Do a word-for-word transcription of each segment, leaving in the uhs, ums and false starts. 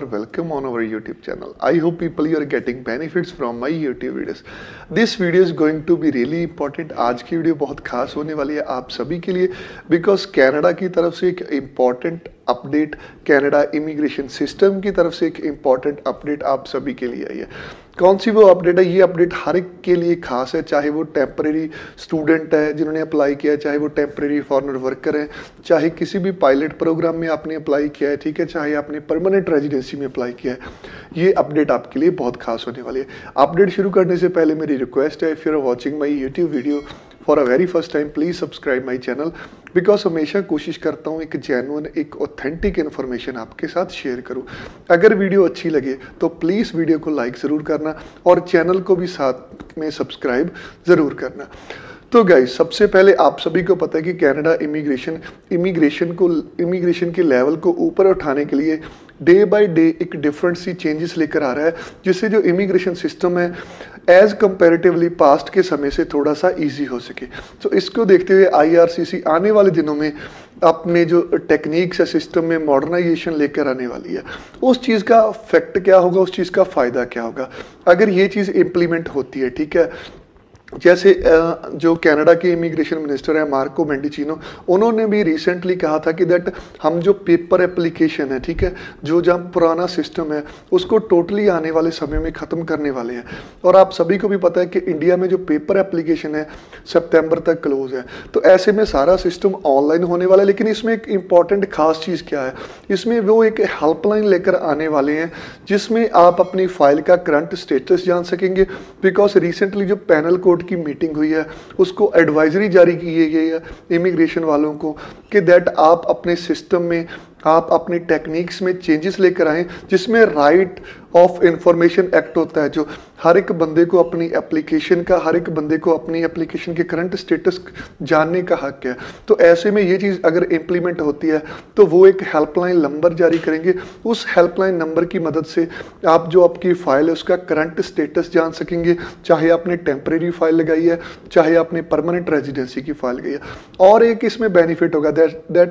welcome on our YouTube channel. I hope people you are getting benefits from my YouTube videos. This video is going to be really important. आज की video बहुत खास होने वाली है आप सभी के लिए बिकॉज कनाडा की तरफ से एक important update, Canada immigration system की तरफ से एक इम्पॉर्टेंट अपडेट आप सभी के लिए आई है। कौन सी वो अपडेट है? ये अपडेट हर एक के लिए खास है, चाहे वो टेम्परेरी स्टूडेंट है जिन्होंने अप्लाई किया है, चाहे वो टेम्परेरी फॉरेनर वर्कर है, चाहे किसी भी पायलट प्रोग्राम में आपने अप्लाई किया है, ठीक है, चाहे आपने परमानेंट रेजिडेंसी में अप्लाई किया है। ये अपडेट आपके लिए बहुत खास होने वाली है। अपडेट शुरू करने से पहले मेरी रिक्वेस्ट है, if you are watching my YouTube video for a very first time, please subscribe my channel because हमेशा कोशिश करता हूँ एक जेन्युइन, एक ऑथेंटिक इन्फॉर्मेशन आपके साथ शेयर करूँ। अगर वीडियो अच्छी लगे तो प्लीज़ वीडियो को लाइक ज़रूर करना और चैनल को भी साथ में सब्सक्राइब ज़रूर करना। तो गाइस, सबसे पहले आप सभी को पता है कि कनाडा इमिग्रेशन इमिग्रेशन को इमिग्रेशन के लेवल को ऊपर उठाने के लिए डे बाय डे एक डिफरेंट सी चेंजेस लेकर आ रहा है, जिससे जो इमिग्रेशन सिस्टम है एज कंपैरेटिवली पास्ट के समय से थोड़ा सा इजी हो सके। तो इसको देखते हुए आईआरसीसी आने वाले दिनों में अपने जो टेक्निक्स है सिस्टम में मॉडर्नाइजेशन लेकर आने वाली है। उस चीज़ का इफेक्ट क्या होगा, उस चीज़ का फ़ायदा क्या होगा अगर ये चीज़ इम्प्लीमेंट होती है, ठीक है। जैसे जो कनाडा के इमिग्रेशन मिनिस्टर हैं मार्को मेंडिचिनो, उन्होंने भी रिसेंटली कहा था कि दैट हम जो पेपर एप्लीकेशन है, ठीक है, जो जहाँ पुराना सिस्टम है उसको टोटली आने वाले समय में ख़त्म करने वाले हैं। और आप सभी को भी पता है कि इंडिया में जो पेपर एप्लीकेशन है सितंबर तक क्लोज है। तो ऐसे में सारा सिस्टम ऑनलाइन होने वाला है। लेकिन इसमें एक इम्पॉर्टेंट खास चीज़ क्या है, इसमें वो एक हेल्पलाइन लेकर आने वाले हैं जिसमें आप अपनी फाइल का करंट स्टेटस जान सकेंगे। बिकॉज रिसेंटली जो पैनल कोड की मीटिंग हुई है उसको एडवाइजरी जारी की गई है इमिग्रेशन वालों को कि दैट आप अपने सिस्टम में, आप अपनी टेक्निक्स में चेंजेस लेकर आएँ, जिसमें राइट ऑफ इंफॉर्मेशन एक्ट होता है, जो हर एक बंदे को अपनी एप्लीकेशन का, हर एक बंदे को अपनी एप्लीकेशन के करंट स्टेटस जानने का हक है। तो ऐसे में ये चीज़ अगर इम्प्लीमेंट होती है तो वो एक हेल्पलाइन नंबर जारी करेंगे। उस हेल्पलाइन नंबर की मदद से आप जो आपकी फ़ाइल है उसका करंट स्टेटस जान सकेंगे, चाहे आपने टेम्परेरी फाइल लगाई है, चाहे आपने परमानेंट रेजिडेंसी की फाइल लगाई है। और एक इसमें बेनिफिट होगा दैट दैट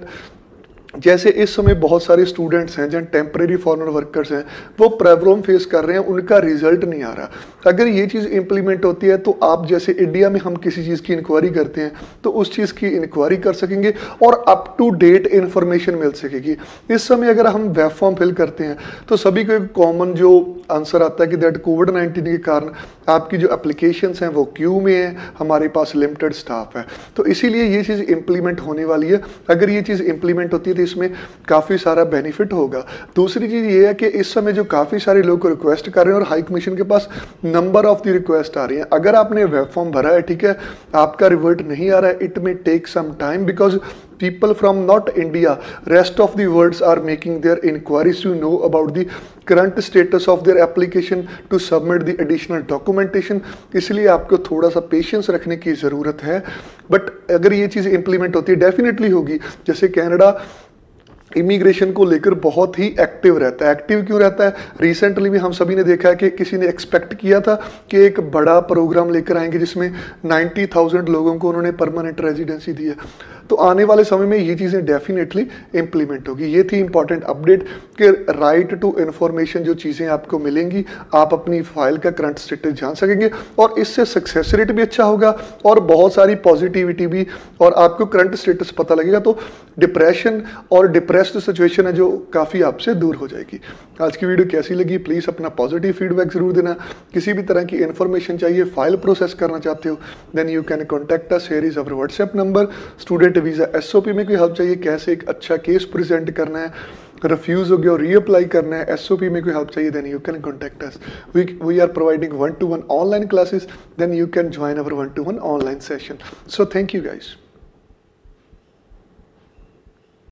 जैसे इस समय बहुत सारे स्टूडेंट्स हैं, जहाँ टेम्परेरी फॉरेनर वर्कर्स हैं, वो प्रॉब्लम फेस कर रहे हैं, उनका रिजल्ट नहीं आ रहा। अगर ये चीज़ इंप्लीमेंट होती है तो आप जैसे इंडिया में हम किसी चीज़ की इंक्वायरी करते हैं तो उस चीज़ की इंक्वायरी कर सकेंगे और अप टू डेट इंफॉर्मेशन मिल सकेगी। इस समय अगर हम वेब फॉर्म फिल करते हैं तो सभी को एक कॉमन जो आंसर आता है कि दैट कोविड नाइन्टीन के कारण आपकी जो एप्लीकेशंस हैं वो क्यू में है, हमारे पास लिमिटेड स्टाफ है। तो इसीलिए ये चीज़ इंप्लीमेंट होने वाली है। अगर ये चीज़ इंप्लीमेंट होती है तो इसमें काफ़ी सारा बेनिफिट होगा। दूसरी चीज़ ये है कि इस समय जो काफ़ी सारे लोग रिक्वेस्ट कर रहे हैं और हाई कमीशन के पास नंबर ऑफ द रिक्वेस्ट आ रही है। अगर आपने वेब फॉर्म भरा है, ठीक है, आपका रिवर्ट नहीं आ रहा है, it may take some time because people from not India, rest of the worlds are making their inquiries to know about the current status of their application to submit the additional documentation। इसलिए आपको थोड़ा सा patience रखने की ज़रूरत है। But अगर ये चीज़ इंप्लीमेंट होती है डेफिनेटली होगी। जैसे कनाडा इमिग्रेशन को लेकर बहुत ही एक्टिव रहता है। एक्टिव क्यों रहता है? रिसेंटली भी हम सभी ने देखा है कि किसी ने एक्सपेक्ट किया था कि एक बड़ा प्रोग्राम लेकर आएंगे जिसमें नब्बे हज़ार लोगों को उन्होंने परमानेंट रेजिडेंसी दी है। तो आने वाले समय में ये चीज़ें डेफिनेटली इम्प्लीमेंट होगी। ये थी इंपॉर्टेंट अपडेट कि राइट टू इन्फॉर्मेशन जो चीज़ें आपको मिलेंगी, आप अपनी फाइल का करंट स्टेटस जान सकेंगे और इससे सक्सेस रेट भी अच्छा होगा और बहुत सारी पॉजिटिविटी भी, और आपको करंट स्टेटस पता लगेगा तो डिप्रेशन और डिप्रेस्ड सिचुएशन है जो काफ़ी आपसे दूर हो जाएगी। आज की वीडियो कैसी लगी प्लीज़ अपना पॉजिटिव फीडबैक ज़रूर देना। किसी भी तरह की इन्फॉर्मेशन चाहिए, फाइल प्रोसेस करना चाहते हो, then you can contact us. Here is our WhatsApp number. Student visa SOP में कोई हेल्प चाहिए, कैसे एक अच्छा केस प्रेजेंट करना है, रिफ्यूज़ हो गया और रीअप्लाई करना है, एसओपी में कोई हेल्प चाहिए, then you can contact us. We we are providing one to one online classes, then you can join our one to one online session. So thank you guys.